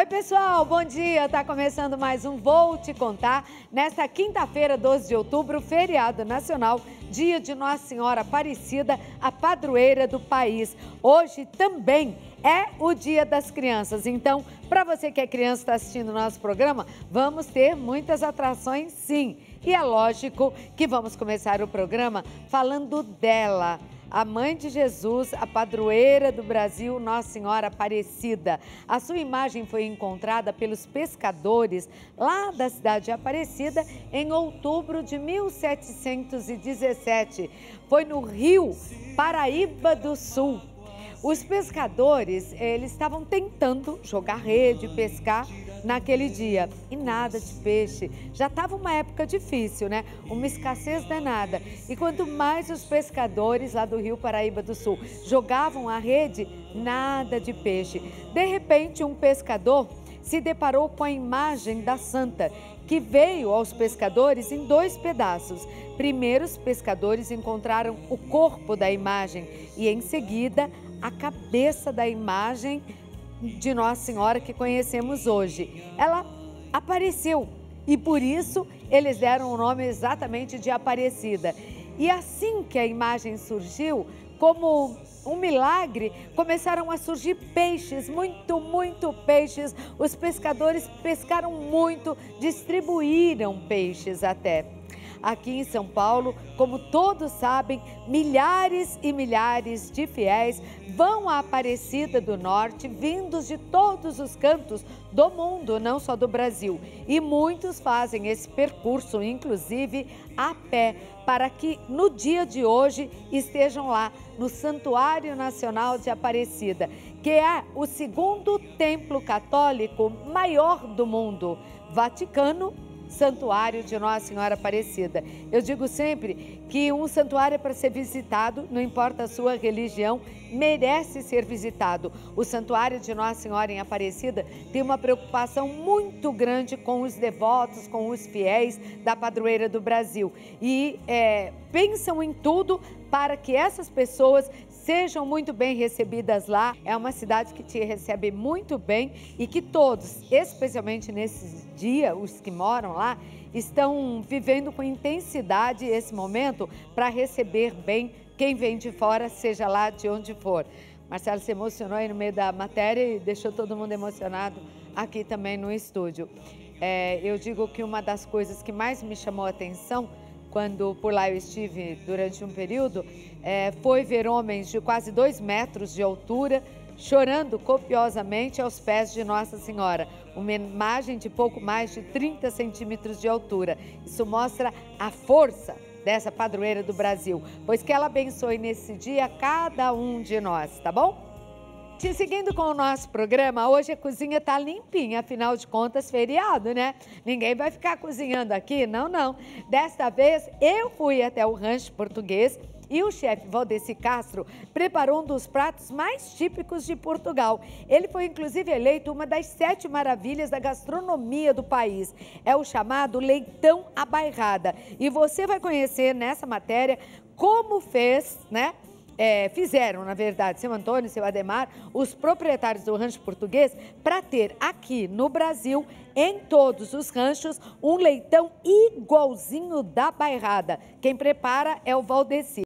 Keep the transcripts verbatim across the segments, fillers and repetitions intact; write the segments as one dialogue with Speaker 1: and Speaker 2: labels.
Speaker 1: Oi, pessoal, bom dia. Tá começando mais um Vou Te Contar. Nesta quinta-feira, doze de outubro, feriado nacional, dia de Nossa Senhora Aparecida, a padroeira do país. Hoje também é o Dia das Crianças. Então, para você que é criança e está assistindo o nosso programa, vamos ter muitas atrações, sim. E é lógico que vamos começar o programa falando dela, a mãe de Jesus, a padroeira do Brasil, Nossa Senhora Aparecida. A sua imagem foi encontrada pelos pescadores lá da cidade de Aparecida em outubro de mil setecentos e dezessete. Foi no rio Paraíba do Sul. Os pescadores, eles estavam tentando jogar rede, pescar naquele dia e nada de peixe. Já estava uma época difícil, né? Uma escassez danada. E quanto mais os pescadores lá do rio Paraíba do Sul jogavam a rede, nada de peixe. De repente, um pescador se deparou com a imagem da santa, que veio aos pescadores em dois pedaços. Primeiro, os pescadores encontraram o corpo da imagem e, em seguida, a cabeça da imagem de Nossa Senhora que conhecemos hoje. Ela apareceu e, por isso, eles deram o nome exatamente de Aparecida. E assim que a imagem surgiu, como um milagre, começaram a surgir peixes, muito, muito peixes. Os pescadores pescaram muito, distribuíram peixes até. Aqui em São Paulo, como todos sabem, milhares e milhares de fiéis vão à Aparecida do Norte, vindos de todos os cantos do mundo, não só do Brasil. E muitos fazem esse percurso, inclusive a pé, para que no dia de hoje estejam lá no Santuário Nacional de Aparecida, que é o segundo templo católico maior do mundo, Vaticano, Santuário de Nossa Senhora Aparecida. Eu digo sempre que um santuário é para ser visitado, não importa a sua religião, merece ser visitado. O Santuário de Nossa Senhora em Aparecida tem uma preocupação muito grande com os devotos, com os fiéis da padroeira do Brasil. E é, pensam em tudo para que essas pessoas sejam muito bem recebidas lá. É uma cidade que te recebe muito bem e que todos, especialmente nesse dia, os que moram lá, estão vivendo com intensidade esse momento para receber bem quem vem de fora, seja lá de onde for. Marcelo se emocionou aí no meio da matéria e deixou todo mundo emocionado aqui também no estúdio. É, eu digo que uma das coisas que mais me chamou a atenção quando por lá eu estive durante um período, é, foi ver homens de quase dois metros de altura chorando copiosamente aos pés de Nossa Senhora. Uma imagem de pouco mais de trinta centímetros de altura. Isso mostra a força dessa padroeira do Brasil, pois que ela abençoe nesse dia cada um de nós, tá bom? Te seguindo com o nosso programa, hoje a cozinha está limpinha, afinal de contas, feriado, né? Ninguém vai ficar cozinhando aqui, não, não. Desta vez, eu fui até o Rancho Português e o chefe Valdeci Castro preparou um dos pratos mais típicos de Portugal. Ele foi, inclusive, eleito uma das sete maravilhas da gastronomia do país. É o chamado leitão à bairrada. E você vai conhecer nessa matéria como fez, né? É, fizeram, na verdade, seu Antônio e seu Ademar, os proprietários do Rancho Português, para ter aqui no Brasil, em todos os ranchos, um leitão igualzinho da bairrada. Quem prepara é o Valdeci.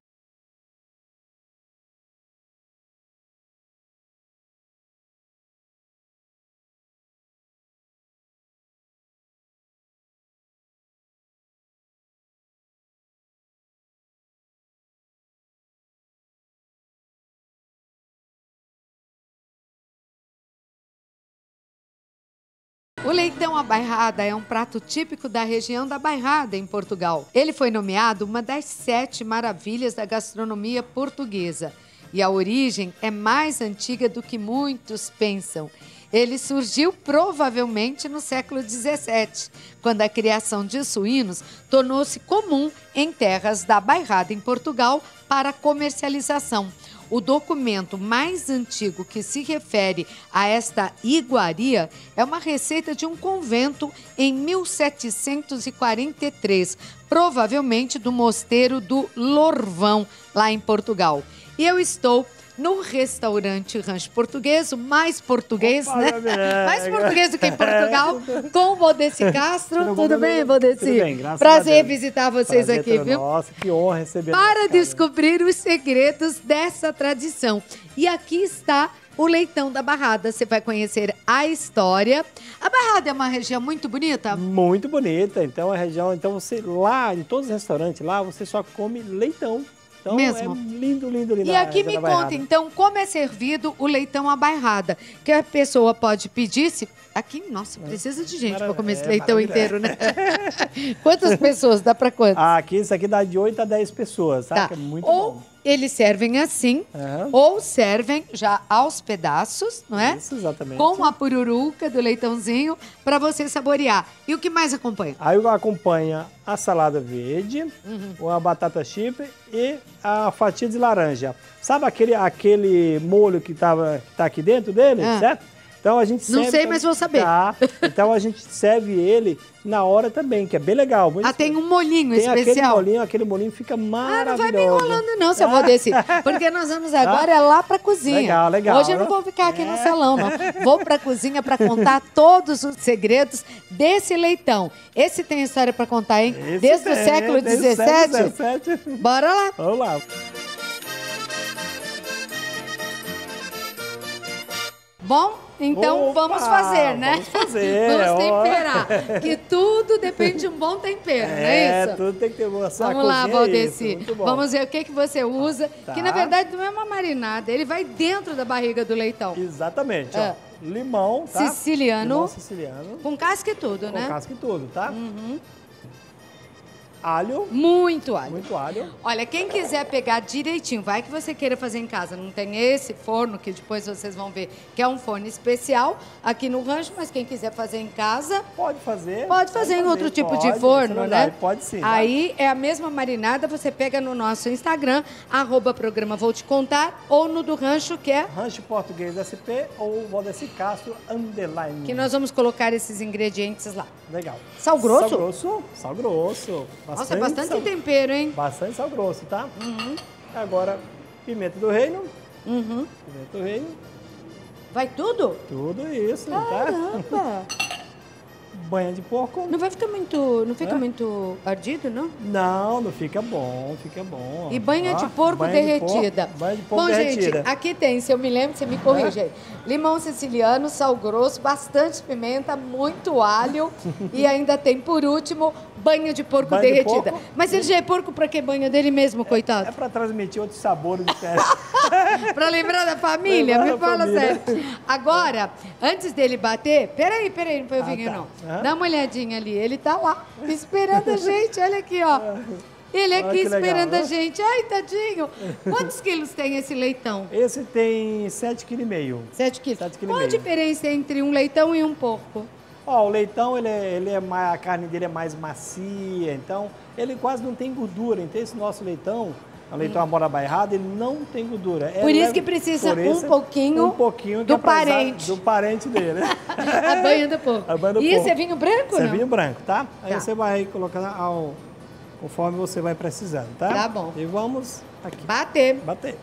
Speaker 1: O leitão à bairrada é um prato típico da região da Bairrada, em Portugal. Ele foi nomeado uma das sete maravilhas da gastronomia portuguesa. E a origem é mais antiga do que muitos pensam. Ele surgiu provavelmente no século dezessete, quando a criação de suínos tornou-se comum em terras da Bairrada, em Portugal, para comercialização. O documento mais antigo que se refere a esta iguaria é uma receita de um convento em mil setecentos e quarenta e três, provavelmente do mosteiro do Lourvão, lá em Portugal. E eu estou no restaurante Rancho Português, o mais português,
Speaker 2: Opa,
Speaker 1: né? Mais português do que em Portugal, com o Valdeci Castro. Tudo, Tudo bem, Valdeci?
Speaker 2: Tudo bem, graças
Speaker 1: Prazer
Speaker 2: a Deus.
Speaker 1: visitar vocês
Speaker 2: Prazer
Speaker 1: aqui, viu?
Speaker 2: Nossa, que honra receber.
Speaker 1: Para descobrir os segredos dessa tradição. E aqui está o leitão da Barrada. Você vai conhecer a história. A Barrada é uma região muito bonita?
Speaker 2: Muito bonita. Então, a região... Então, você lá, em todos os restaurantes lá, você só come leitão. Então,
Speaker 1: Mesmo?
Speaker 2: é lindo, lindo, lindo.
Speaker 1: E aqui me conta, então, como é servido o leitão à bairrada? Que a pessoa pode pedir, se... Aqui, nossa, precisa de gente para comer esse
Speaker 2: é,
Speaker 1: leitão inteiro, né? Quantas pessoas? Dá para quantas?
Speaker 2: Ah, aqui, isso aqui dá de oito a dez pessoas, tá?
Speaker 1: Tá.
Speaker 2: Que é muito
Speaker 1: ou
Speaker 2: bom.
Speaker 1: eles servem assim,
Speaker 2: Uhum.
Speaker 1: ou servem já aos pedaços, não é?
Speaker 2: Isso, exatamente.
Speaker 1: Com a pururuca do leitãozinho para você saborear. E o que mais acompanha?
Speaker 2: Aí acompanha a salada verde,
Speaker 1: Uhum.
Speaker 2: a batata chip e a fatia de laranja. Sabe aquele, aquele molho que, tava, que tá aqui dentro dele,
Speaker 1: Ah.
Speaker 2: certo? Então a gente serve...
Speaker 1: Não sei, mas vou saber.
Speaker 2: Tá. Então a gente serve ele na hora também, que é bem legal.
Speaker 1: Ah, tem um molinho
Speaker 2: Tem aquele
Speaker 1: especial.
Speaker 2: molinho, aquele molinho fica
Speaker 1: Ah,
Speaker 2: maravilhoso.
Speaker 1: não vai me enrolando não, seu Valdeci. Porque nós vamos agora é lá pra cozinha.
Speaker 2: Legal, legal,
Speaker 1: Hoje eu não
Speaker 2: né?
Speaker 1: vou ficar aqui
Speaker 2: É.
Speaker 1: no salão, não. Vou pra cozinha pra contar todos os segredos desse leitão. Esse tem história pra contar, hein?
Speaker 2: Esse
Speaker 1: Desde o
Speaker 2: tem,
Speaker 1: século
Speaker 2: desde o
Speaker 1: dezessete.
Speaker 2: século dezessete.
Speaker 1: Bora lá.
Speaker 2: Vamos lá.
Speaker 1: Bom, então
Speaker 2: Opa,
Speaker 1: vamos fazer, né?
Speaker 2: vamos fazer,
Speaker 1: Vamos
Speaker 2: ó.
Speaker 1: temperar. Que tudo depende de um bom tempero, não é
Speaker 2: É,
Speaker 1: isso?
Speaker 2: tudo tem que ter boa sua
Speaker 1: Vamos lá,
Speaker 2: cozinha, é isso,
Speaker 1: Valdeci.
Speaker 2: muito bom.
Speaker 1: Vamos ver o que, que você usa.
Speaker 2: Tá.
Speaker 1: Que na verdade não é uma marinada, ele vai dentro da barriga do leitão.
Speaker 2: Exatamente,
Speaker 1: É.
Speaker 2: ó. Limão, tá?
Speaker 1: Siciliano.
Speaker 2: Limão siciliano.
Speaker 1: Com casca e tudo,
Speaker 2: Com
Speaker 1: né?
Speaker 2: casca e tudo, tá?
Speaker 1: Uhum.
Speaker 2: Alho,
Speaker 1: Muito alho.
Speaker 2: muito alho.
Speaker 1: Olha, quem quiser pegar direitinho, vai que você queira fazer em casa. Não tem esse forno, que depois vocês vão ver que é um forno especial aqui no rancho, mas quem quiser fazer em casa,
Speaker 2: Pode fazer.
Speaker 1: pode fazer em outro tipo
Speaker 2: pode,
Speaker 1: de forno,
Speaker 2: isso é
Speaker 1: né?
Speaker 2: verdade, Pode sim. tá?
Speaker 1: Aí é a mesma marinada, você pega no nosso Instagram, arroba programa Vou Te Contar, ou no do rancho, que é
Speaker 2: Rancho Português S P ou Valdeci Castro Underline.
Speaker 1: que nós vamos colocar esses ingredientes lá.
Speaker 2: Legal.
Speaker 1: Sal grosso?
Speaker 2: Sal grosso. Sal grosso.
Speaker 1: Nossa, é bastante
Speaker 2: sal...
Speaker 1: tempero, hein?
Speaker 2: Bastante sal grosso, tá?
Speaker 1: Uhum.
Speaker 2: Agora, pimenta do reino.
Speaker 1: Uhum.
Speaker 2: Pimenta do reino.
Speaker 1: Vai tudo?
Speaker 2: Tudo isso, tá?
Speaker 1: Caramba!
Speaker 2: Banha de porco.
Speaker 1: Não vai ficar muito, não fica
Speaker 2: É?
Speaker 1: muito ardido, não?
Speaker 2: Não, não fica bom, fica bom.
Speaker 1: E banha
Speaker 2: Ó,
Speaker 1: de porco
Speaker 2: banha de
Speaker 1: derretida.
Speaker 2: porco- banha de porco
Speaker 1: Bom,
Speaker 2: derretida.
Speaker 1: gente, aqui tem, se eu me lembro, você me corrige aí. Limão siciliano, sal grosso, bastante pimenta, muito alho e ainda tem, por último, banha de porco
Speaker 2: Banha de
Speaker 1: derretida.
Speaker 2: porco.
Speaker 1: Mas ele já é porco pra que banha dele mesmo,
Speaker 2: É
Speaker 1: coitado?
Speaker 2: para transmitir outros sabores diferentes.
Speaker 1: Pra lembrar da família?
Speaker 2: Lembrar
Speaker 1: Me
Speaker 2: da
Speaker 1: fala
Speaker 2: família.
Speaker 1: sério. Agora, antes dele bater, peraí, peraí, não foi o
Speaker 2: Ah,
Speaker 1: vinho,
Speaker 2: tá.
Speaker 1: não.
Speaker 2: Hã?
Speaker 1: Dá uma olhadinha ali, ele tá lá, esperando a gente, olha aqui, ó. Ele
Speaker 2: Olha
Speaker 1: aqui
Speaker 2: que legal,
Speaker 1: esperando a
Speaker 2: né?
Speaker 1: gente. Ai, tadinho. Quantos quilos tem esse leitão?
Speaker 2: Esse tem sete vírgula cinco quilos.
Speaker 1: Sete quilos.
Speaker 2: Sete quilos
Speaker 1: Qual
Speaker 2: e
Speaker 1: a
Speaker 2: meio.
Speaker 1: diferença entre um leitão e um porco?
Speaker 2: Ó, o leitão, ele é, ele é mais, a carne dele é mais macia, então ele quase não tem gordura. Então esse nosso leitão, o leitão amora bairrada, ele não tem gordura. É
Speaker 1: Por isso
Speaker 2: leve-
Speaker 1: que precisa
Speaker 2: por isso,
Speaker 1: um pouquinho
Speaker 2: um pouquinho que
Speaker 1: do
Speaker 2: é pra usar-
Speaker 1: parente.
Speaker 2: do parente dele.
Speaker 1: A banha do porco.
Speaker 2: A banha do
Speaker 1: e
Speaker 2: porco.
Speaker 1: esse é vinho branco,
Speaker 2: Esse é
Speaker 1: não?
Speaker 2: vinho branco, tá? Aí
Speaker 1: Tá.
Speaker 2: você vai colocando ao, conforme você vai precisando, tá?
Speaker 1: Tá bom.
Speaker 2: E vamos aqui
Speaker 1: Bater.
Speaker 2: bater.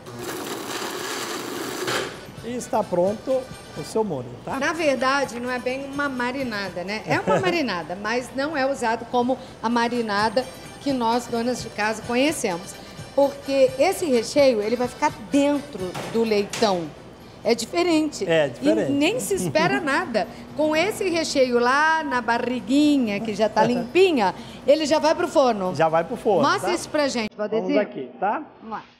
Speaker 2: E está pronto o seu molho, tá?
Speaker 1: Na verdade, não é bem uma marinada, né? É uma marinada, mas não é usado como a marinada que nós, donas de casa, conhecemos. Porque esse recheio, ele vai ficar dentro do leitão. É diferente.
Speaker 2: É diferente.
Speaker 1: E nem se espera nada. Com esse recheio lá na barriguinha, que já tá limpinha, ele já vai pro forno.
Speaker 2: Já vai pro forno,
Speaker 1: Mostra
Speaker 2: tá?
Speaker 1: isso pra gente, Valdeci.
Speaker 2: Vamos aqui, tá?
Speaker 1: Vamos lá.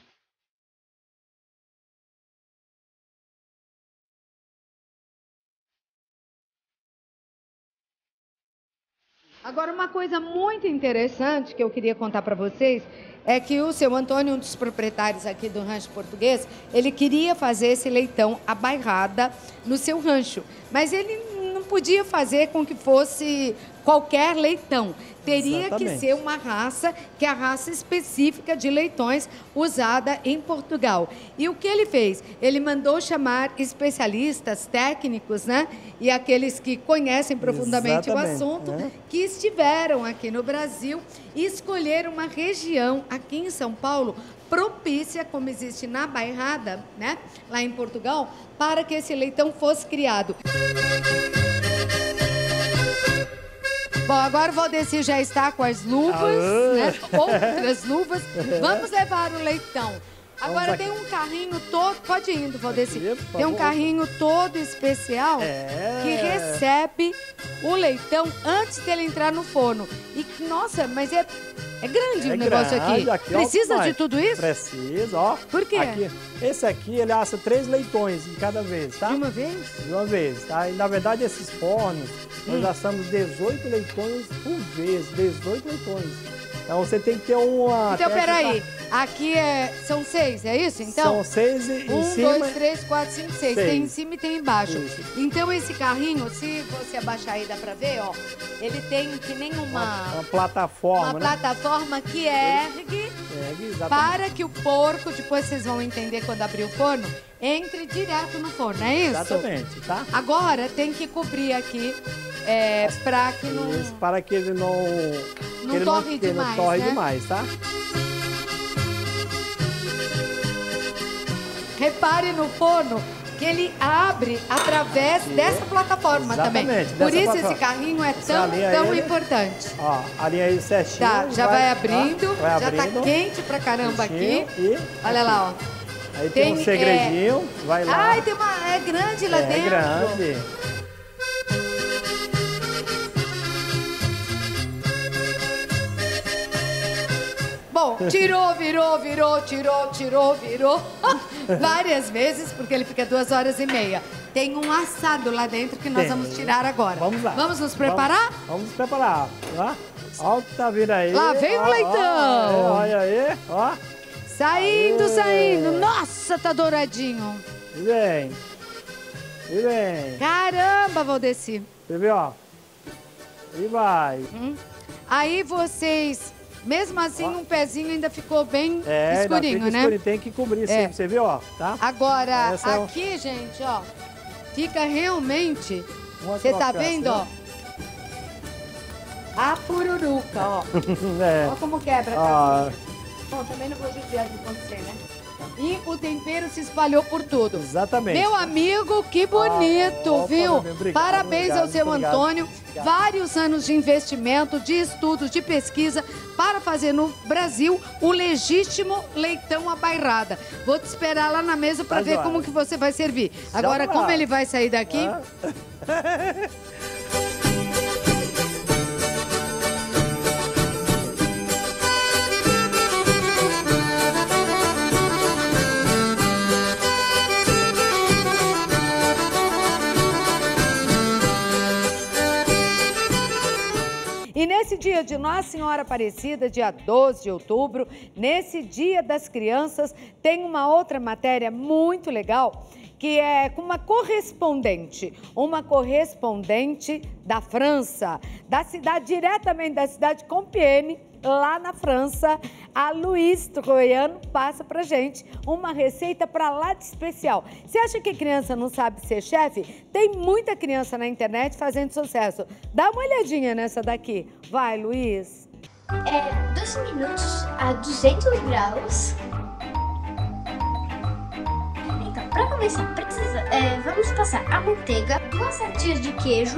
Speaker 1: Agora, uma coisa muito interessante que eu queria contar para vocês é que o seu Antônio, um dos proprietários aqui do Rancho Português, ele queria fazer esse leitão à bairrada no seu rancho, mas ele não podia fazer com que fosse qualquer leitão. Teria
Speaker 2: Exatamente.
Speaker 1: que ser uma raça, que é a raça específica de leitões usada em Portugal. E o que ele fez? Ele mandou chamar especialistas, técnicos, né? E aqueles que conhecem profundamente
Speaker 2: Exatamente,
Speaker 1: o assunto,
Speaker 2: né?
Speaker 1: que estiveram aqui no Brasil e escolheram uma região aqui em São Paulo propícia, como existe na Bairrada, né? Lá em Portugal, para que esse leitão fosse criado. Bom, agora o Valdeci já está com as luvas,
Speaker 2: Aê.
Speaker 1: né? Outras luvas. Vamos levar o leitão. Agora
Speaker 2: Vamos
Speaker 1: tem um carrinho todo... Pode ir indo, Valdeci.
Speaker 2: Aqui, por
Speaker 1: Tem um
Speaker 2: favor.
Speaker 1: carrinho todo especial
Speaker 2: É.
Speaker 1: que recebe o leitão antes dele entrar no forno. E, nossa, mas é, é grande
Speaker 2: É
Speaker 1: o negócio
Speaker 2: grande,
Speaker 1: aqui.
Speaker 2: ó,
Speaker 1: Precisa
Speaker 2: vai.
Speaker 1: de tudo isso?
Speaker 2: Precisa, ó.
Speaker 1: Por quê?
Speaker 2: Aqui, esse aqui, ele assa três leitões em cada vez, tá?
Speaker 1: De uma vez?
Speaker 2: De uma vez, tá? E, na verdade, esses fornos, nós
Speaker 1: Hum.
Speaker 2: assamos dezoito leitões por vez, dezoito leitões. Então, você tem que ter uma...
Speaker 1: Então,
Speaker 2: técnica-
Speaker 1: peraí. Aqui é, são seis, é isso? Então,
Speaker 2: São seis e em
Speaker 1: um,
Speaker 2: cima...
Speaker 1: dois, três, quatro, cinco, seis.
Speaker 2: seis.
Speaker 1: Tem em cima e tem embaixo.
Speaker 2: Isso.
Speaker 1: Então, esse carrinho, se você abaixar aí, dá pra ver, ó. Ele tem que nem
Speaker 2: Uma,
Speaker 1: uma,
Speaker 2: uma plataforma,
Speaker 1: uma
Speaker 2: né?
Speaker 1: plataforma que ergue
Speaker 2: É, exatamente.
Speaker 1: para que o porco, depois vocês vão entender quando abrir o forno, entre direto no forno, é isso?
Speaker 2: Exatamente, tá?
Speaker 1: Agora, tem que cobrir aqui, é, pra que não...
Speaker 2: Isso, para que ele não...
Speaker 1: Não
Speaker 2: que ele
Speaker 1: torre
Speaker 2: que ele
Speaker 1: demais,
Speaker 2: não torre
Speaker 1: né?
Speaker 2: demais, tá?
Speaker 1: Repare no forno que ele abre através dessa plataforma
Speaker 2: Exatamente,
Speaker 1: também.
Speaker 2: dessa
Speaker 1: Por isso
Speaker 2: plataforma.
Speaker 1: esse carrinho é
Speaker 2: Você
Speaker 1: tão,
Speaker 2: alinha
Speaker 1: tão
Speaker 2: ele.
Speaker 1: importante.
Speaker 2: Ó, alinha aí certinho.
Speaker 1: Tá, já vai,
Speaker 2: ó,
Speaker 1: abrindo,
Speaker 2: vai
Speaker 1: já
Speaker 2: abrindo.
Speaker 1: tá quente pra caramba
Speaker 2: Quentinho,
Speaker 1: aqui.
Speaker 2: E
Speaker 1: Olha lá, ó.
Speaker 2: aí tem,
Speaker 1: Tem,
Speaker 2: um segredinho, vai lá.
Speaker 1: Ai, tem uma... é grande lá
Speaker 2: é
Speaker 1: dentro.
Speaker 2: grande.
Speaker 1: Bom, tirou, virou, virou, tirou, tirou, virou. Várias vezes, porque ele fica duas horas e meia. Tem um assado lá dentro que nós
Speaker 2: Tem.
Speaker 1: vamos tirar agora.
Speaker 2: Vamos lá.
Speaker 1: Vamos nos preparar?
Speaker 2: Vamos, vamos nos preparar. Ó, ó o que tá vindo aí.
Speaker 1: Lá vem o
Speaker 2: Ó,
Speaker 1: leitão.
Speaker 2: ó, olha aí, ó.
Speaker 1: Saindo,
Speaker 2: Aê.
Speaker 1: saindo. Nossa, tá douradinho.
Speaker 2: E vem. E vem.
Speaker 1: Caramba, Valdeci.
Speaker 2: Você viu, ó. E vai.
Speaker 1: Hum. Aí vocês, mesmo assim,
Speaker 2: Ó.
Speaker 1: um pezinho ainda ficou bem
Speaker 2: É, ainda
Speaker 1: escurinho,
Speaker 2: fica
Speaker 1: né?
Speaker 2: escurinho, tem que cobrir
Speaker 1: É.
Speaker 2: sempre, você viu, ó, tá?
Speaker 1: Agora,
Speaker 2: Essa é o-
Speaker 1: aqui, gente, ó, fica realmente...
Speaker 2: Uma
Speaker 1: Você tá
Speaker 2: crocância,
Speaker 1: vendo, ó?
Speaker 2: né?
Speaker 1: A pururuca, ó.
Speaker 2: É.
Speaker 1: Ó como quebra,
Speaker 2: Ó,
Speaker 1: tá? Bom, também não vou judiar de você, né? E o tempero se espalhou por tudo.
Speaker 2: exatamente.
Speaker 1: Meu amigo, que bonito,
Speaker 2: Ah, ó,
Speaker 1: viu?
Speaker 2: parabéns, obrigado,
Speaker 1: Parabéns
Speaker 2: obrigado,
Speaker 1: ao seu
Speaker 2: obrigado.
Speaker 1: Antônio.
Speaker 2: Obrigado.
Speaker 1: Vários anos de investimento, de estudos, de pesquisa para fazer no Brasil o legítimo leitão à bairrada. Vou te esperar lá na mesa para
Speaker 2: Tá
Speaker 1: ver
Speaker 2: joia.
Speaker 1: como que você vai servir. Agora,
Speaker 2: vai.
Speaker 1: como ele vai sair daqui?
Speaker 2: Ah.
Speaker 1: E nesse dia de Nossa Senhora Aparecida, dia doze de outubro, nesse Dia das Crianças, tem uma outra matéria muito legal, que é com uma correspondente, uma correspondente da França, da cidade, diretamente da cidade de Compiègne, lá na França. A Luiz Troiano passa pra gente uma receita pra lá de especial. Você acha que criança não sabe ser chefe? Tem muita criança na internet fazendo sucesso. Dá uma olhadinha nessa daqui. Vai, Luiz.
Speaker 3: É doze minutos a duzentos graus. Então, para começar, precisa, é, vamos passar a manteiga, duas fatias de queijo.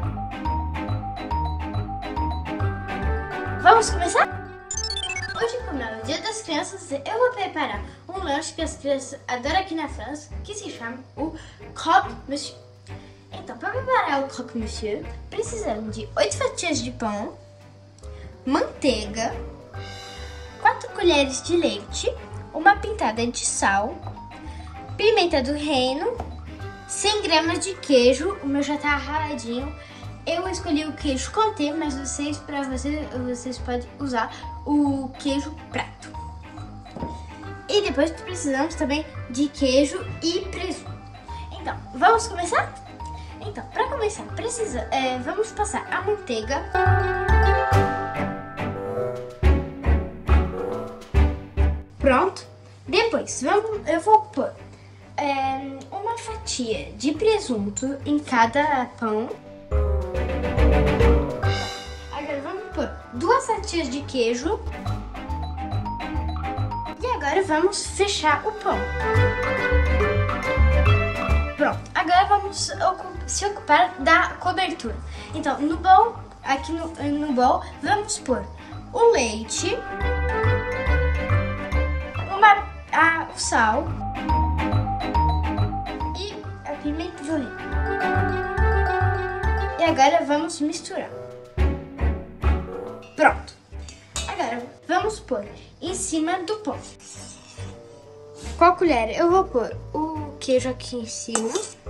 Speaker 3: Vamos começar? Hoje, como é o Dia das Crianças, eu vou preparar um lanche que as crianças adoram aqui na França, que se chama o Croque Monsieur. Então, para preparar o Croque Monsieur, precisamos de oito fatias de pão, manteiga, quatro colheres de leite, uma pitada de sal, pimenta do reino, cem gramas de queijo, o meu já tá raladinho. Eu escolhi o queijo Comté, mas vocês, para vocês, vocês podem usar o queijo prato. E depois precisamos também de queijo e presunto. Então, vamos começar? Então, para começar, precisa, é, vamos passar a manteiga. Pronto. Depois, vamos, eu vou pôr é, uma fatia de presunto em cada pão. Agora vamos pôr duas fatias de queijo. E agora vamos fechar o pão. Pronto, agora vamos se ocupar da cobertura. Então, no bowl, aqui no, no bowl, vamos pôr o leite, uma, a, o sal e a pimenta de oliva. E agora vamos misturar. Pronto. Agora vamos pôr em cima do pão. Com a colher eu vou pôr o queijo aqui em cima.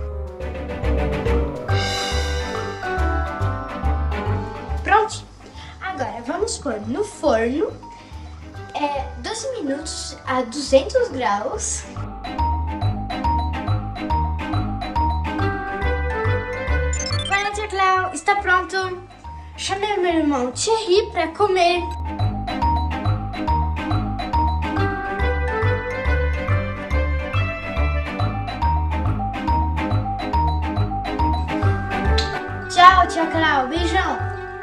Speaker 3: Pronto. Agora vamos pôr no forno é, doze minutos a duzentos graus. Vai, tia Cléo, está pronto. Chamei meu irmão Thierry para comer. Tchau, tia Cléo. Beijão.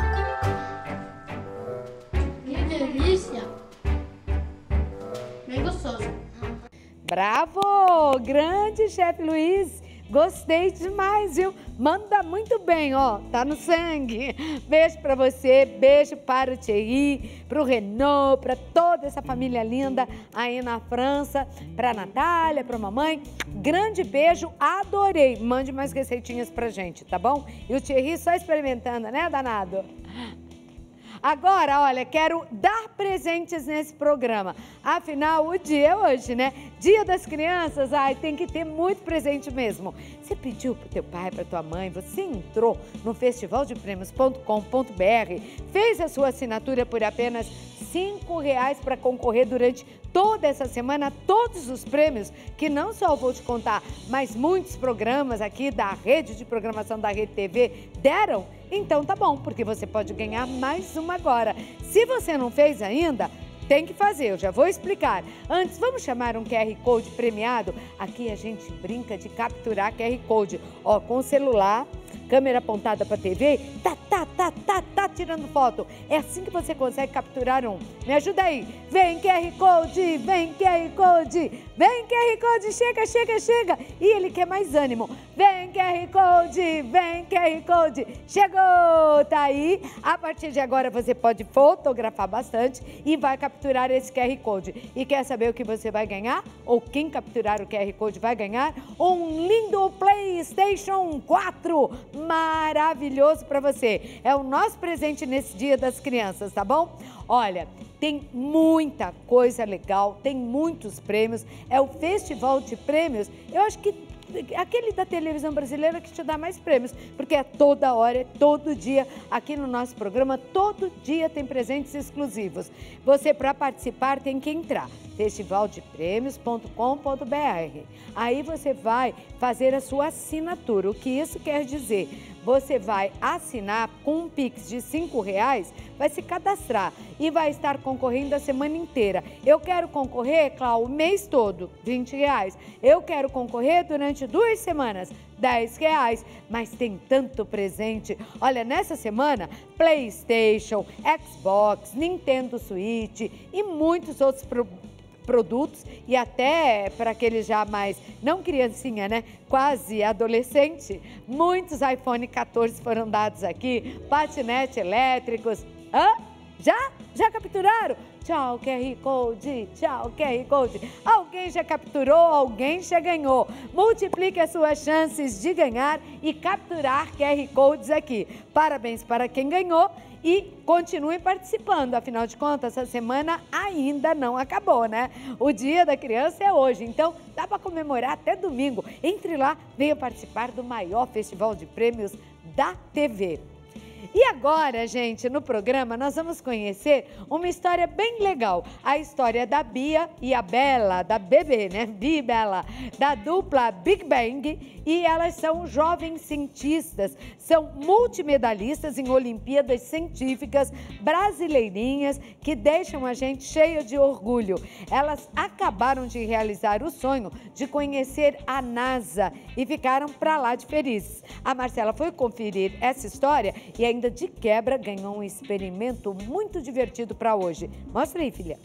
Speaker 3: Que delícia. Bem gostoso.
Speaker 1: Bravo! Grande chefe Luiz. Gostei demais, viu? Manda muito bem, ó. Tá no sangue. Beijo pra você, beijo para o Thierry, pro Renault, pra toda essa família linda aí na França, pra Natália, pra mamãe. Grande beijo, adorei. Mande mais receitinhas pra gente, tá bom? E o Thierry só experimentando, né, danado? Agora, olha, quero dar presentes nesse programa. Afinal, o dia é hoje, né? Dia das Crianças, ai, tem que ter muito presente mesmo. Você pediu pro teu pai, pra tua mãe, você entrou no festival de prêmios ponto com ponto br, fez a sua assinatura por apenas cinco reais para concorrer durante toda essa semana, todos os prêmios, que não só eu vou te contar, mas muitos programas aqui da rede de programação da Rede T V deram. Então tá bom, porque você pode ganhar mais uma agora. Se você não fez ainda, tem que fazer, eu já vou explicar. Antes, vamos chamar um Q R Code premiado? Aqui a gente brinca de capturar Q R Code. Ó, com o celular, câmera apontada para a T V, tá, tá, tá, tá, tá tirando foto. É assim que você consegue capturar um. Me ajuda aí. Vem Q R Code, vem Q R Code, vem Q R Code, chega, chega, chega. E ele quer mais ânimo. Vem Q R Code, vem Q R Code. Chegou, tá aí. A partir de agora você pode fotografar bastante e vai capturar esse Q R Code. E quer saber o que você vai ganhar? Ou quem capturar o Q R Code vai ganhar? Um lindo PlayStation quatro. Maravilhoso para você. É o nosso presente nesse Dia das Crianças, tá bom? Olha, tem muita coisa legal, tem muitos prêmios. É o Festival de Prêmios. Eu acho que aquele da televisão brasileira que te dá mais prêmios, porque é toda hora, é todo dia, aqui no nosso programa, todo dia tem presentes exclusivos. Você, para participar, tem que entrar, festival de prêmios ponto com ponto br. Aí você vai fazer a sua assinatura. O que isso quer dizer? Você vai assinar com um Pix de cinco reais, vai se cadastrar e vai estar concorrendo a semana inteira. Eu quero concorrer, Cláudio, o mês todo, vinte reais. Eu quero concorrer durante duas semanas, dez reais. Mas tem tanto presente. Olha, nessa semana, PlayStation, Xbox, Nintendo Switch e muitos outros produtos. produtos e até para aquele já mais, não criancinha, né? Quase adolescente. Muitos iPhone quatorze foram dados aqui, patinete elétricos. Hã? Já? Já capturaram? Tchau, Q R Code, tchau, Q R Code. Alguém já capturou, alguém já ganhou. Multiplique as suas chances de ganhar e capturar Q R Codes aqui. Parabéns para quem ganhou e continue participando. Afinal de contas, essa semana ainda não acabou, né? O Dia da Criança é hoje, então dá para comemorar até domingo. Entre lá, venha participar do maior festival de prêmios da T V. E agora, gente, no programa nós vamos conhecer uma história bem legal. A história da Bia e a Bela, da bebê, né? Bia e Bela, da dupla Big Bang. E elas são jovens cientistas, são multimedalistas em Olimpíadas Científicas brasileirinhas que deixam a gente cheia de orgulho. Elas acabaram de realizar o sonho de conhecer a NASA e ficaram pra lá de felizes. A Marcela foi conferir essa história e ainda de quebra ganhou um experimento muito divertido para hoje. Mostra aí, filha.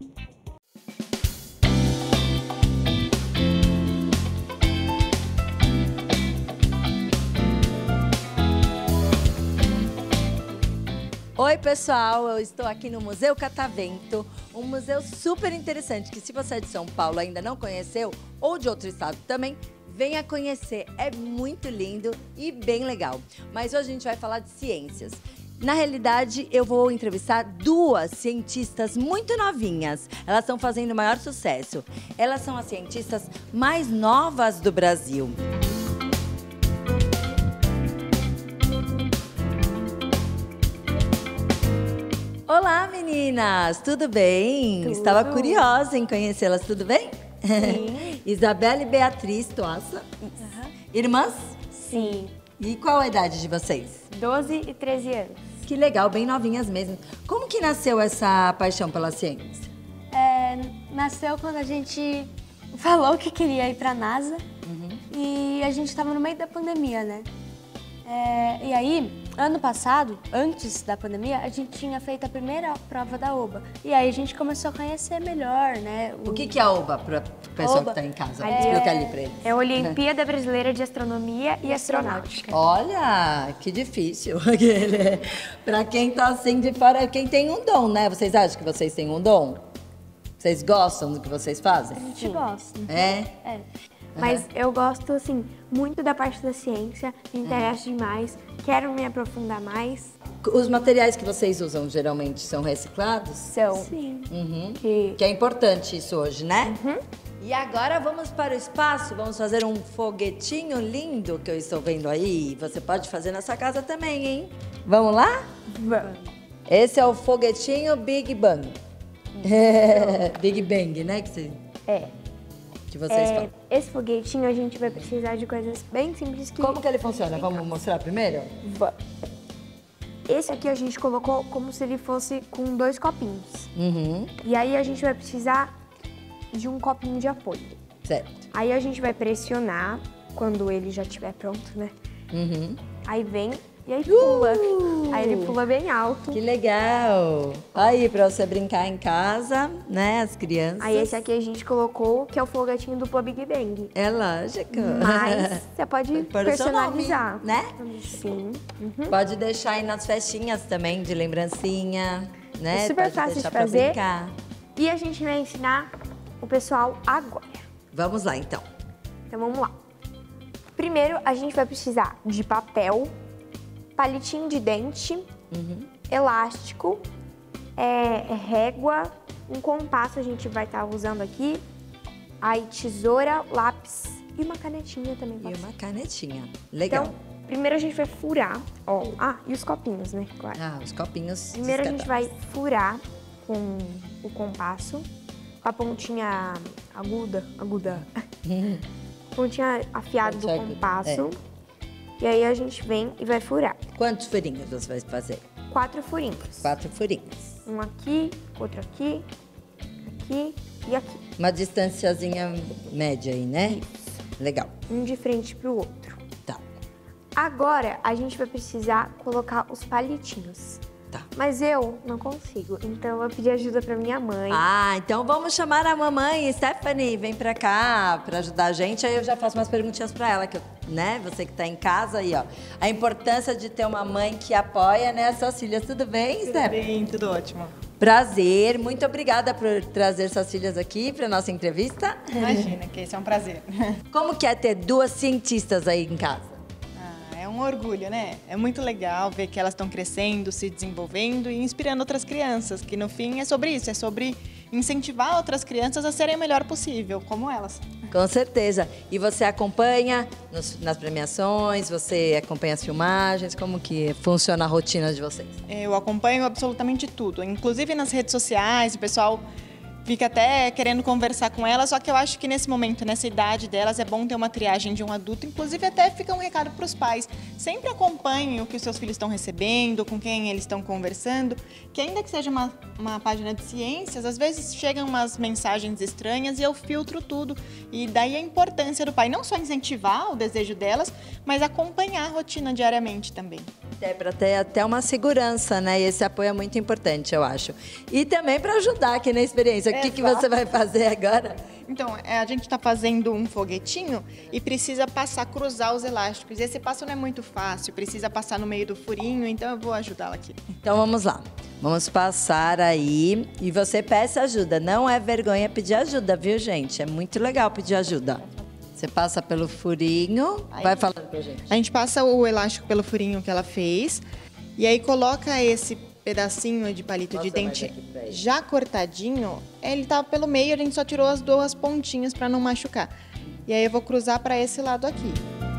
Speaker 4: Oi, pessoal, eu estou aqui no Museu Catavento, um museu super interessante que se você é de São Paulo e ainda não conheceu, ou de outro estado também, venha conhecer, é muito lindo e bem legal. Mas hoje a gente vai falar de ciências. Na realidade, eu vou entrevistar duas cientistas muito novinhas. Elas estão fazendo o maior sucesso. Elas são as cientistas mais novas do Brasil. Olá, meninas! Tudo bem?
Speaker 5: Tudo.
Speaker 4: Estava curiosa em conhecê-las, tudo bem?
Speaker 5: Sim.
Speaker 4: Isabela e Beatriz Toassa.
Speaker 5: Uhum.
Speaker 4: Irmãs?
Speaker 5: Sim.
Speaker 4: E qual a idade de vocês?
Speaker 5: doze e treze anos.
Speaker 4: Que legal, bem novinhas mesmo. Como que nasceu essa paixão pela ciência?
Speaker 5: É, nasceu quando a gente falou que queria ir pra NASA. Uhum. E a gente estava no meio da pandemia, né? É, e aí, ano passado, antes da pandemia, a gente tinha feito a primeira prova da O B A. E aí a gente começou a conhecer melhor, né?
Speaker 4: O, o que, que é a O B A, para o pessoal
Speaker 5: O B A
Speaker 4: que está em casa?
Speaker 5: é,
Speaker 4: Explica ali para eles.
Speaker 5: É a Olimpíada Brasileira de Astronomia e Astronáutica.
Speaker 4: Olha, que difícil. Para quem está assim de fora, quem tem um dom, né? Vocês acham que vocês têm um dom? Vocês gostam do que vocês fazem?
Speaker 5: A gente gosta.
Speaker 4: É?
Speaker 5: É. Mas eu gosto, assim, muito da parte da ciência, me interessa demais, quero me aprofundar mais.
Speaker 4: Os materiais que vocês usam geralmente são reciclados?
Speaker 5: São. Sim.
Speaker 4: Uhum.
Speaker 5: Que...
Speaker 4: que é importante isso hoje, né?
Speaker 5: Uhum.
Speaker 4: E agora vamos para o espaço, vamos fazer um foguetinho lindo que eu estou vendo aí. Você pode fazer na sua casa também, hein? Vamos lá?
Speaker 5: Vamos.
Speaker 4: Esse é o foguetinho Big Bang. É, Big Bang, né? Que, você...
Speaker 5: É.
Speaker 4: que vocês
Speaker 5: é,
Speaker 4: falam.
Speaker 5: Esse foguetinho a gente vai precisar de coisas bem simples que...
Speaker 4: Como que ele funciona? Vamos mostrar primeiro?
Speaker 5: Vamos. Esse aqui a gente colocou como se ele fosse com dois copinhos.
Speaker 4: Uhum.
Speaker 5: E aí a gente vai precisar de um copinho de apoio.
Speaker 4: Certo.
Speaker 5: Aí a gente vai pressionar quando ele já estiver pronto, né?
Speaker 4: Uhum.
Speaker 5: Aí vem e aí pula.
Speaker 4: Uh!
Speaker 5: Aí ele pula bem alto.
Speaker 4: Que legal! Aí, pra você brincar em casa, né, as crianças.
Speaker 5: Aí esse aqui a gente colocou, que é o foguetinho dupla Big Bang.
Speaker 4: É lógico.
Speaker 5: Mas você pode
Speaker 4: Pode pôr o seu nome,
Speaker 5: personalizar.
Speaker 4: né?
Speaker 5: Sim. Uhum.
Speaker 4: Pode deixar aí nas festinhas também, de lembrancinha, né?
Speaker 5: É super
Speaker 4: pode
Speaker 5: fácil
Speaker 4: deixar
Speaker 5: de
Speaker 4: pra
Speaker 5: fazer.
Speaker 4: brincar.
Speaker 5: E a gente vai ensinar o pessoal agora.
Speaker 4: Vamos lá, então.
Speaker 5: Então vamos lá. Primeiro a gente vai precisar de papel, palitinho de dente,
Speaker 4: Uhum.
Speaker 5: elástico, é, régua, um compasso a gente vai estar usando aqui, aí tesoura, lápis e uma canetinha também.
Speaker 4: E
Speaker 5: pode ser.
Speaker 4: uma canetinha. Legal.
Speaker 5: Então, primeiro a gente vai furar, ó. Ah, e os copinhos, né? Claro.
Speaker 4: Ah, os copinhos.
Speaker 5: Primeiro a gente vai
Speaker 4: descartáveis.
Speaker 5: furar com o compasso, com a pontinha aguda, aguda, pontinha afiada do
Speaker 4: Pontinha aguda,
Speaker 5: compasso. E aí a gente vem e vai furar.
Speaker 4: Quantos furinhos você vai fazer?
Speaker 5: Quatro furinhos.
Speaker 4: Quatro furinhos.
Speaker 5: Um aqui, outro aqui, aqui e aqui.
Speaker 4: Uma distanciazinha média aí, né? Legal.
Speaker 5: Um de frente pro outro.
Speaker 4: Tá,
Speaker 5: Agora a gente vai precisar colocar os palitinhos.
Speaker 4: tá.
Speaker 5: Mas eu não consigo, então eu vou pedir ajuda pra minha mãe.
Speaker 4: Ah, então vamos chamar a mamãe. Stephanie, vem pra cá pra ajudar a gente. Aí eu já faço umas perguntinhas pra ela, que eu, né? Você que tá em casa aí, ó. A importância de ter uma mãe que apoia, né? As suas filhas. Tudo bem,
Speaker 6: Tudo
Speaker 4: Stephanie?
Speaker 6: bem, tudo ótimo.
Speaker 4: Prazer. Muito obrigada por trazer suas filhas aqui pra nossa entrevista.
Speaker 6: Imagina, que esse é um prazer.
Speaker 4: Como que é ter duas cientistas aí em casa?
Speaker 6: Ah, é um orgulho, né? É muito legal ver que elas estão crescendo, se desenvolvendo e inspirando outras crianças, que no fim é sobre isso, é sobre incentivar outras crianças a serem o melhor possível, como elas.
Speaker 4: Com certeza. E você acompanha nos- nas premiações, você acompanha as filmagens, como que funciona a rotina de vocês?
Speaker 6: Eu acompanho absolutamente tudo, inclusive nas redes sociais, o pessoal fica até querendo conversar com elas, só que eu acho que nesse momento, nessa idade delas, é bom ter uma triagem de um adulto, inclusive até fica um recado para os pais. Sempre acompanhem o que os seus filhos estão recebendo, com quem eles estão conversando, que ainda que seja uma, uma página de ciências, às vezes chegam umas mensagens estranhas e eu filtro tudo. E daí a importância do pai, não só incentivar o desejo delas, mas acompanhar a rotina diariamente também.
Speaker 4: É para ter até uma segurança, né? E esse apoio é muito importante, eu acho. E também para ajudar aqui na experiência. O que, que você vai fazer agora?
Speaker 6: Então, é, a gente está fazendo um foguetinho e precisa passar, cruzar os elásticos. E esse passo não é muito fácil, precisa passar no meio do furinho, então eu vou ajudá-la aqui.
Speaker 4: Então vamos lá. Vamos passar aí e você peça ajuda. Não é vergonha pedir ajuda, viu, gente? É muito legal pedir ajuda. Você passa pelo furinho,
Speaker 6: Aí.
Speaker 4: vai falando pra gente.
Speaker 6: A gente passa o elástico pelo furinho que ela fez e aí coloca esse pedacinho de palito
Speaker 4: Mostra
Speaker 6: de
Speaker 4: mais
Speaker 6: dente
Speaker 4: aqui pra ele.
Speaker 6: já cortadinho. Ele tava pelo meio, a gente só tirou as duas pontinhas para não machucar. E aí eu vou cruzar para esse lado aqui.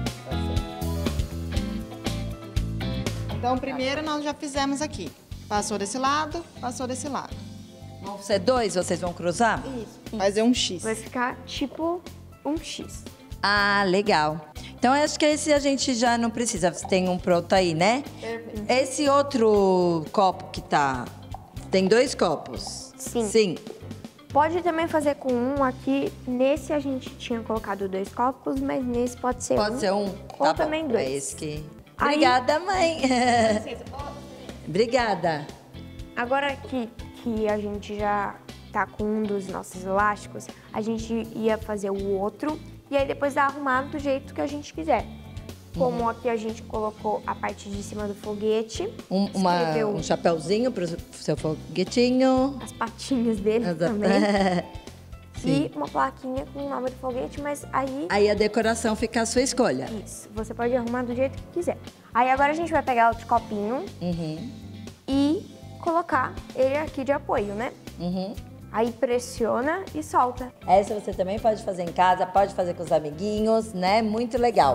Speaker 6: Então, primeiro nós já fizemos aqui. Passou desse lado, passou desse lado.
Speaker 4: Vão ser dois, vocês vão cruzar?
Speaker 5: Isso.
Speaker 6: Fazer um X.
Speaker 5: Vai ficar tipo um X.
Speaker 4: Ah, legal. Então, eu acho que esse a gente já não precisa. Você tem um pronto aí, né? Esse outro copo que tá... Tem dois copos?
Speaker 5: Sim.
Speaker 4: Sim.
Speaker 5: Pode também fazer com um aqui. Nesse a gente tinha colocado dois copos, mas nesse pode ser um.
Speaker 4: Pode ser um?
Speaker 5: Ou
Speaker 4: Tá bom.
Speaker 5: também dois.
Speaker 4: É esse que...
Speaker 5: Aí-
Speaker 4: Obrigada, mãe. Obrigada.
Speaker 5: Agora que, que a gente já tá com um dos nossos elásticos, a gente ia fazer o outro e aí depois dar arrumado do jeito que a gente quiser. Como aqui a gente colocou a parte de cima do foguete,
Speaker 4: Um, uma,
Speaker 5: escreveu
Speaker 4: um chapéuzinho pro seu foguetinho.
Speaker 5: as patinhas dele também
Speaker 4: Sim.
Speaker 5: e uma plaquinha com o nome do foguete, mas aí...
Speaker 4: Aí a decoração fica à sua escolha.
Speaker 5: Isso, você pode arrumar do jeito que quiser. Aí agora a gente vai pegar outro copinho
Speaker 4: Uhum,
Speaker 5: e colocar ele aqui de apoio, né?
Speaker 4: uhum.
Speaker 5: Aí pressiona e solta.
Speaker 4: Essa você também pode fazer em casa, pode fazer com os amiguinhos, né? Muito legal.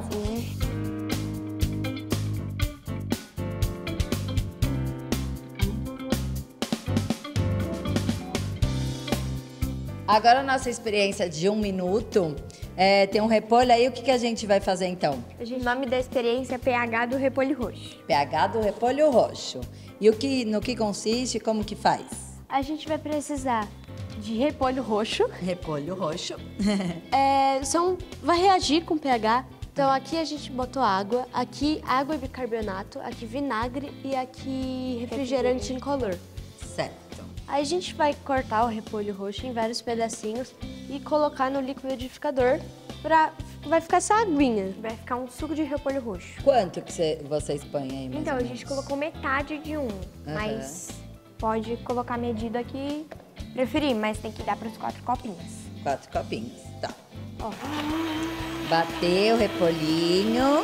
Speaker 4: Agora a nossa experiência de um minuto, é, tem um repolho aí, o que, que a gente vai fazer então?
Speaker 5: O nome da experiência é pH do repolho roxo.
Speaker 4: pH do repolho roxo. E o que, no que consiste, como que faz?
Speaker 7: A gente vai precisar de repolho roxo.
Speaker 4: Repolho roxo.
Speaker 7: É, são, vai reagir com pH. Então aqui a gente botou água, aqui água e bicarbonato, aqui vinagre e aqui refrigerante incolor.
Speaker 4: Certo.
Speaker 7: Aí a gente vai cortar o repolho roxo em vários pedacinhos e colocar no liquidificador pra... vai ficar essa aguinha.
Speaker 5: Vai ficar um suco de repolho roxo.
Speaker 4: Quanto que cê, vocês põem aí, mais
Speaker 5: Então,
Speaker 4: ou
Speaker 5: a gente
Speaker 4: menos?
Speaker 5: colocou metade de um, mas pode colocar a medida que preferir, mas tem que dar para os quatro copinhos.
Speaker 4: Quatro copinhos, tá.
Speaker 5: Ó.
Speaker 4: Bateu o repolhinho.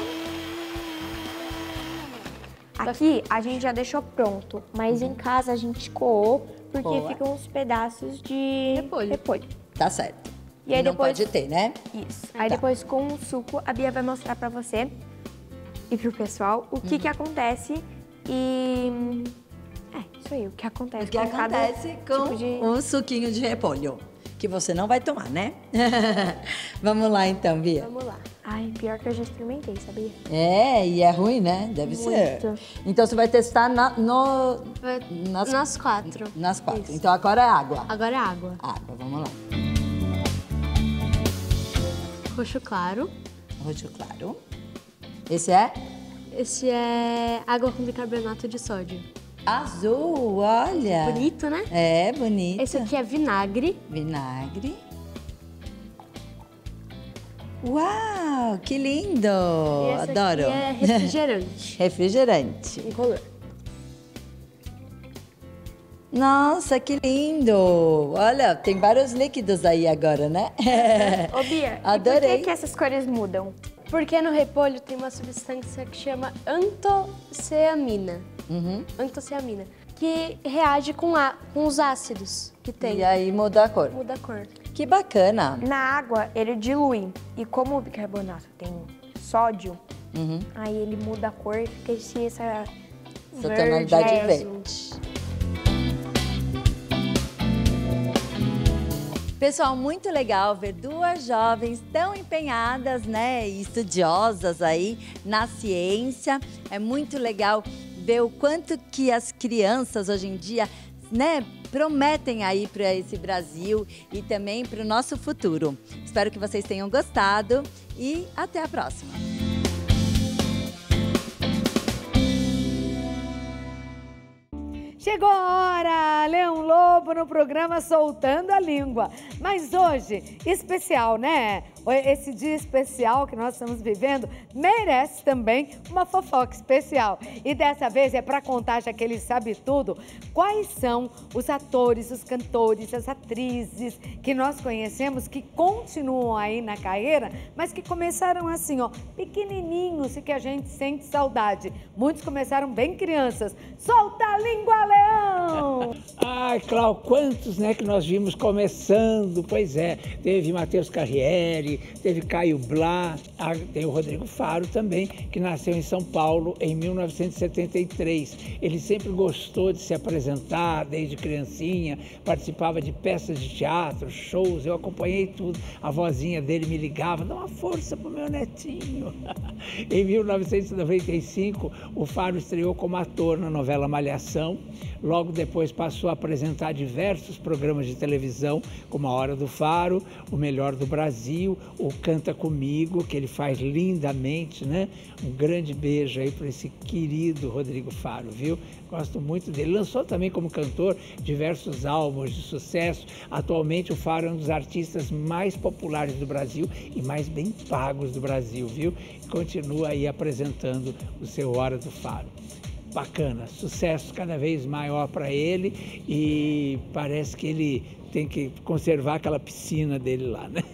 Speaker 5: Aqui a gente já deixou pronto, mas em casa a gente coou porque
Speaker 4: Coa.
Speaker 5: ficam uns pedaços de
Speaker 7: Repolho.
Speaker 5: repolho.
Speaker 4: Tá certo.
Speaker 5: E aí
Speaker 4: não
Speaker 5: depois-
Speaker 4: pode ter, né?
Speaker 5: Isso. Aí
Speaker 4: Tá.
Speaker 5: depois com o suco, a Bia vai mostrar pra você e pro pessoal o que que acontece e... É, isso aí, o que acontece
Speaker 4: O que
Speaker 5: com cada
Speaker 4: acontece com
Speaker 5: tipo de...
Speaker 4: um suquinho de repolho. Que você não vai tomar, né? Vamos lá então, Bia.
Speaker 5: Vamos lá. Ai, pior que eu já experimentei, sabia?
Speaker 4: É, e é ruim, né? Deve ser.
Speaker 5: Muito.
Speaker 4: Então você vai testar na, no,
Speaker 7: Vai-
Speaker 4: nas,
Speaker 7: Nas quatro.
Speaker 4: nas quatro.
Speaker 7: Isso.
Speaker 4: Então agora é água.
Speaker 7: Agora é água.
Speaker 4: Água, vamos lá.
Speaker 7: Roxo claro.
Speaker 4: Roxo claro. Esse é
Speaker 7: Esse é água com bicarbonato de sódio.
Speaker 4: azul, olha.
Speaker 7: Bonito, né?
Speaker 4: É, bonito.
Speaker 7: Esse aqui é vinagre.
Speaker 4: Vinagre. Uau, que lindo!
Speaker 7: E esse
Speaker 4: Adoro.
Speaker 7: aqui é refrigerante.
Speaker 4: Refrigerante.
Speaker 7: Incolor.
Speaker 4: Nossa, que lindo! Olha, tem vários líquidos aí agora, né?
Speaker 5: Ô, Bia, e por
Speaker 4: Adorei.
Speaker 5: que que essas cores mudam?
Speaker 7: Porque no repolho tem uma substância que chama antociamina.
Speaker 4: Uhum.
Speaker 7: Antociamina. Que reage com, a, com os ácidos que tem.
Speaker 4: E aí muda a cor.
Speaker 7: Muda a cor.
Speaker 4: Que bacana.
Speaker 5: Na água, ele dilui. E como o bicarbonato tem sódio,
Speaker 4: Uhum.
Speaker 5: aí ele muda a cor e fica assim, essa,
Speaker 4: Essa
Speaker 5: verde,
Speaker 4: tonalidade
Speaker 5: é,
Speaker 4: verde. Pessoal, muito legal ver duas jovens tão empenhadas, né, e estudiosas aí na ciência. É muito legal ver o quanto que as crianças hoje em dia, né, prometem aí para esse Brasil e também para o nosso futuro. Espero que vocês tenham gostado e até a próxima.
Speaker 1: Chegou a hora, Leão Lobo no programa Soltando a Língua. Mas hoje, especial, né? Esse dia especial que nós estamos vivendo merece também uma fofoca especial. E dessa vez é para contar, já que ele sabe tudo, quais são os atores, os cantores, as atrizes que nós conhecemos, que continuam aí na carreira, mas que começaram assim, ó, pequenininhos e que a gente sente saudade. Muitos começaram bem crianças. Solta a língua, Leão!
Speaker 8: Ai, Cláudio, quantos, né, que nós vimos começando, pois é, teve Matheus Carriere, teve Caio Blá, tem o Rodrigo Faro também, que nasceu em São Paulo em mil novecentos e setenta e três. Ele sempre gostou de se apresentar desde criancinha, participava de peças de teatro, shows, eu acompanhei tudo. A vozinha dele me ligava, dá uma força pro meu netinho. Em mil novecentos e noventa e cinco, o Faro estreou como ator na novela Malhação. Logo depois passou a apresentar diversos programas de televisão, como A Hora do Faro, O Melhor do Brasil, o Canta Comigo, que ele faz lindamente, né? Um grande beijo aí para esse querido Rodrigo Faro, viu? Gosto muito dele. Lançou também como cantor diversos álbuns de sucesso. Atualmente o Faro é um dos artistas mais populares do Brasil e mais bem pagos do Brasil, viu? Continua aí apresentando o seu Hora do Faro. Bacana, sucesso cada vez maior para ele e parece que ele tem que conservar aquela piscina dele lá, né?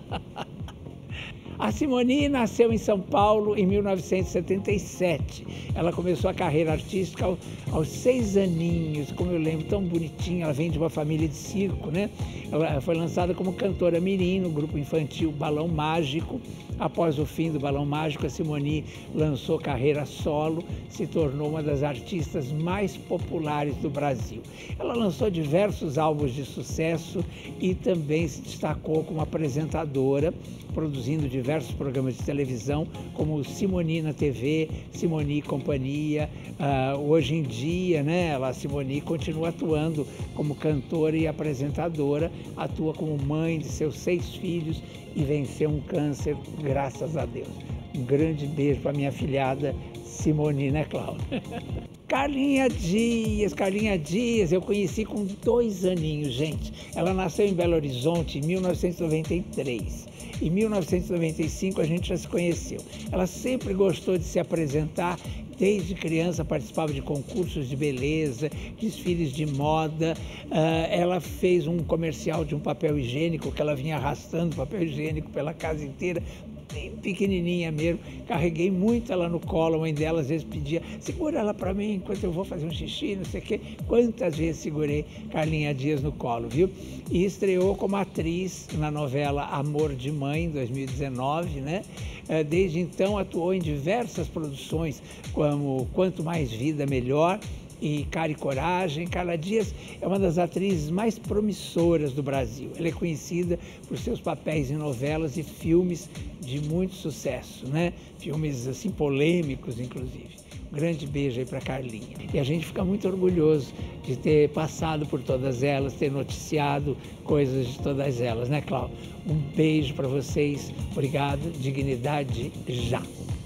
Speaker 8: A Simone nasceu em São Paulo em mil novecentos e setenta e sete. Ela começou a carreira artística aos, aos seis aninhos, como eu lembro, tão bonitinha. Ela vem de uma família de circo, né? Ela foi lançada como cantora mirim no grupo infantil Balão Mágico. Após o fim do Balão Mágico, a Simone lançou carreira solo, se tornou uma das artistas mais populares do Brasil. Ela lançou diversos álbuns de sucesso e também se destacou como apresentadora, produzindo diversos programas de televisão, como Simone na T V, Simone e Companhia. Uh, hoje em dia, né, ela, a Simone continua atuando como cantora e apresentadora, atua como mãe de seus seis filhos e venceu um câncer, graças a Deus. Um grande beijo para minha filhada Simone, né, Cláudia? Carlinha Dias, Carlinha Dias, eu conheci com dois aninhos, gente. Ela nasceu em Belo Horizonte em mil novecentos e noventa e três. Em mil novecentos e noventa e cinco a gente já se conheceu. Ela sempre gostou de se apresentar. Desde criança participava de concursos de beleza, desfiles de moda. Uh, ela fez um comercial de um papel higiênico que ela vinha arrastando papel higiênico pela casa inteira, bem pequenininha mesmo. Carreguei muito ela no colo. A mãe dela às vezes pedia, segura ela para mim enquanto eu vou fazer um xixi, não sei o quê. Quantas vezes segurei Carlinha Dias no colo, viu? E estreou como atriz na novela Amor de Mãe, em dois mil e dezenove, né? Desde então atuou em diversas produções, como Quanto Mais Vida, Melhor e Cara e Coragem. Carla Dias é uma das atrizes mais promissoras do Brasil. Ela é conhecida por seus papéis em novelas e filmes de muito sucesso, né? Filmes assim polêmicos, inclusive. Um grande beijo aí para Carlinha. E a gente fica muito orgulhoso de ter passado por todas elas, ter noticiado coisas de todas elas, né, Cláudia? Um beijo para vocês. Obrigado. Dignidade já.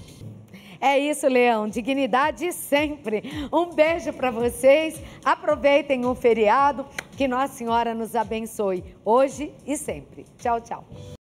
Speaker 1: É isso, Leão. Dignidade sempre. Um beijo para vocês. Aproveitem o feriado. Que Nossa Senhora nos abençoe hoje e sempre. Tchau, tchau.